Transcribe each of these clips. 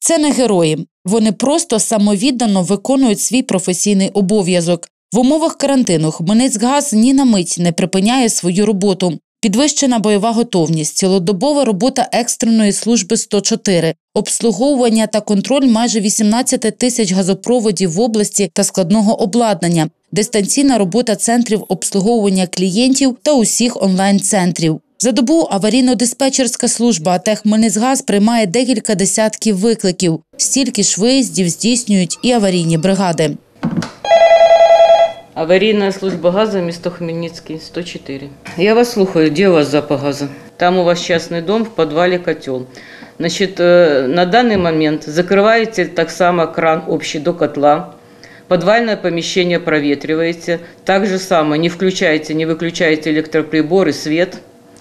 Це не герої. Вони просто самовіддано виконують свій професійний обов'язок. В умовах карантину Хмельницькгаз ні на мить не припиняє свою роботу. Підвищена бойова готовність, цілодобова робота екстреної служби 104, обслуговування та контроль майже 18 тисяч газопроводів в області та складного обладнання, дистанційна робота центрів обслуговування клієнтів та усіх онлайн-центрів. За добу аварійно-диспетчерська служба АТ «Хмельницькгаз» приймає декілька десятків викликів. Стільки ж виїздів здійснюють і аварійні бригади. Аварийная служба газа, место Хмельницкий, 104. Я вас слухаю, где у вас запах газа? Там у вас частный дом, в подвале котел. Значит, на данный момент закрываете так само кран общий до котла, подвальное помещение проветриваете, так же само не включаете, не выключаете электроприборы, свет,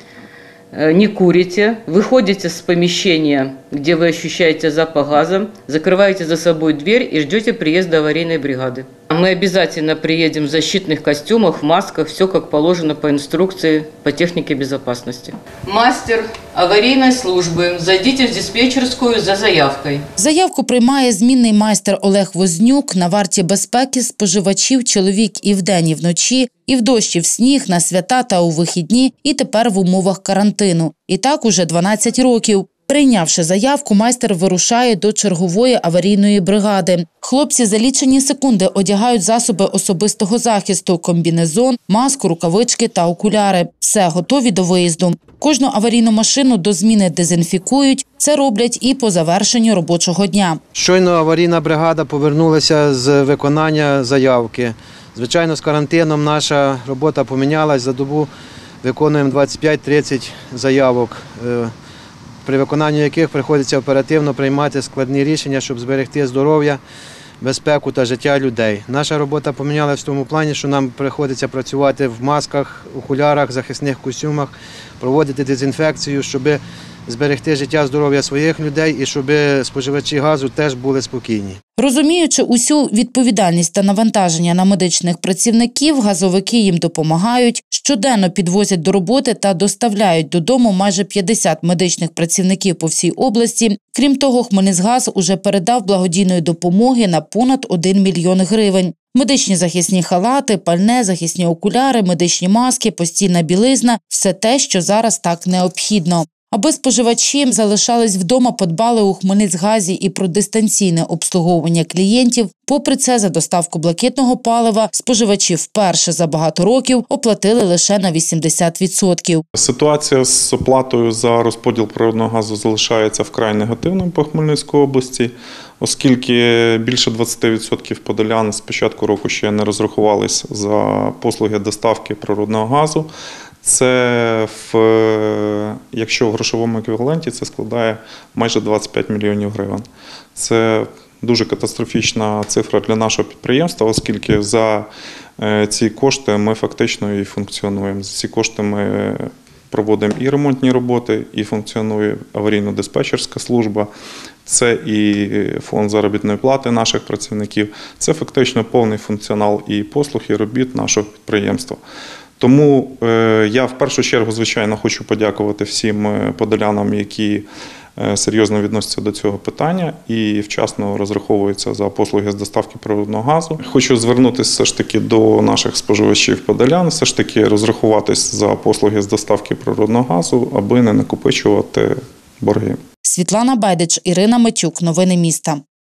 не курите, выходите с помещения, где вы ощущаете запах газа, закрываете за собой дверь и ждете приезда аварийной бригады. Мы обязательно приедем в защитных костюмах, в масках, все как положено по инструкции по технике безопасности. Мастер аварийной службы, зайдите в диспетчерскую за заявкой. Заявку приймає змінний майстер Олег Вознюк. На варті безпеки споживачів чоловік і вдень, і вночі, і в дощ, і в сніг, на свята та у вихідні, і тепер в умовах карантину. І так уже 12 років. Прийнявши заявку, майстер вирушає до чергової аварійної бригади. Хлопці за лічені секунди одягають засоби особистого захисту – комбінезон, маску, рукавички та окуляри. Все, готові до виїзду. Кожну аварійну машину до зміни дезінфікують. Це роблять і по завершенню робочого дня. Щойно аварійна бригада повернулася з виконання заявки. Звичайно, з карантином наша робота помінялась. За добу виконуємо 25-30 заявок, при виконанні яких приходиться оперативно приймати складні рішення, щоб зберегти здоров'я, безпеку та життя людей. Наша робота помінялася в тому плані, що нам приходиться працювати в масках, окулярах, захисних костюмах, проводити дезінфекцію, щоб зберегти життя, здоров'я своїх людей і щоб споживачі газу теж були спокійні. Розуміючи усю відповідальність та навантаження на медичних працівників, газовики їм допомагають, щоденно підвозять до роботи та доставляють додому майже 50 медичних працівників по всій області. Крім того, Хмельницькгаз уже передав благодійної допомоги на понад 1 мільйон гривень. Медичні захисні халати, пальне, захисні окуляри, медичні маски, постільна білизна – все те, що зараз так необхідно. Аби споживачі залишались вдома, подбали у Хмельницькгазі і про дистанційне обслуговування клієнтів. Попри це, за доставку блакитного палива споживачі вперше за багато років оплатили лише на 80%. Ситуація з оплатою за розподіл природного газу залишається вкрай негативною по Хмельницькій області, оскільки більше 20% подолян з початку року ще не розрахувались за послуги доставки природного газу. Це, якщо в грошовому еквіваленті, це складає майже 25 мільйонів гривень. Це дуже катастрофічна цифра для нашого підприємства, оскільки за ці кошти ми фактично і функціонуємо. За ці кошти ми проводимо і ремонтні роботи, і функціонує аварійно-диспетчерська служба, це і фонд заробітної плати наших працівників, це фактично повний функціонал і послуг, і робіт нашого підприємства. Тому я в першу чергу, звичайно, хочу подякувати всім подолянам, які серйозно відносяться до цього питання і вчасно розраховуються за послуги з доставки природного газу. Хочу звернутися все ж таки до наших споживачів подолян, все ж таки розрахуватись за послуги з доставки природного газу, аби не накопичувати борги. Світлана Байдич, Ірина Матюк. Новини міста.